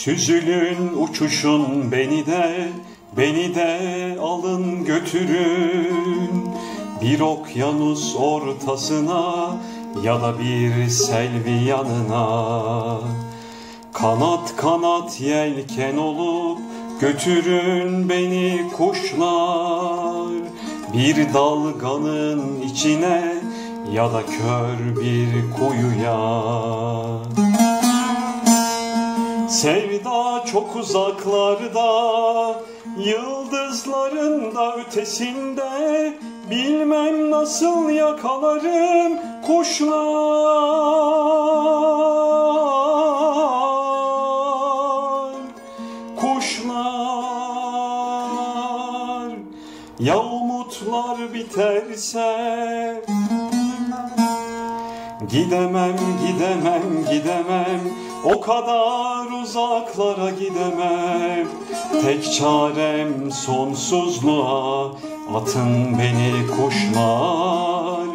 Süzülün uçuşun beni de alın götürün. Bir okyanus ortasına ya da bir selvi yanına. Kanat kanat yelken olup götürün beni kuşlar. Bir dalganın içine ya da kör bir kuyuya. Sevda çok uzaklarda, yıldızların da ötesinde. Bilmem nasıl yakalarım kuşlar. Kuşlar, ya umutlar biterse? Gidemem, o kadar uzaklara gidemem. Tek çarem sonsuzluğa, atın beni kuşlar.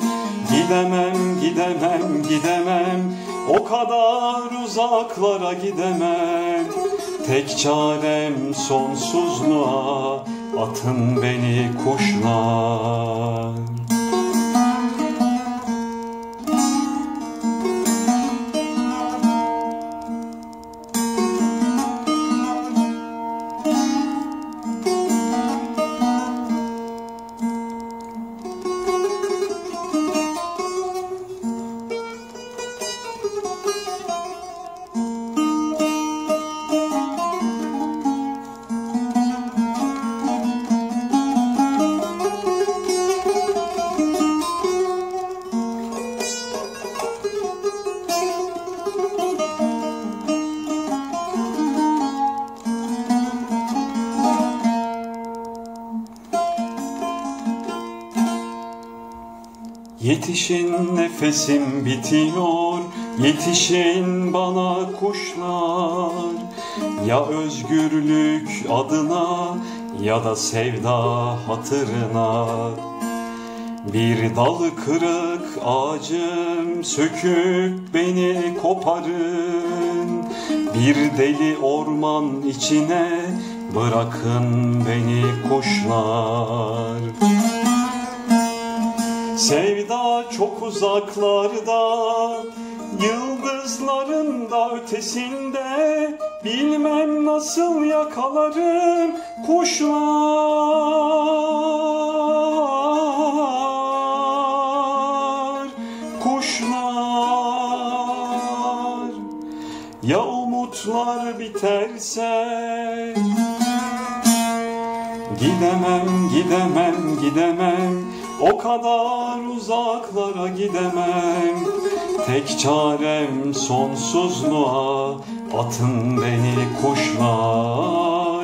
Gidemem, o kadar uzaklara gidemem. Tek çarem sonsuzluğa, atın beni kuşlar. Yetişin, nefesim bitiyor, yetişin bana kuşlar. Ya özgürlük adına ya da sevda hatırına. Bir dalı kırık ağacım, söküp beni koparın. Bir deli orman içine bırakın beni kuşlar. Sevda çok uzaklarda, yıldızların da ötesinde. Bilmem nasıl yakalarım kuşlar. Kuşlar, ya umutlar biterse? Gidemem, o kadar uzaklara gidemem. Tek çarem sonsuzluğa, atın beni kuşlar.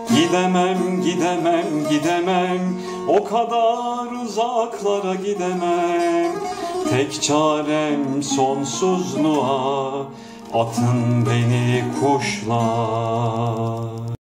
Gidemem, o kadar uzaklara gidemem. Tek çarem sonsuzluğa, atın beni kuşlar.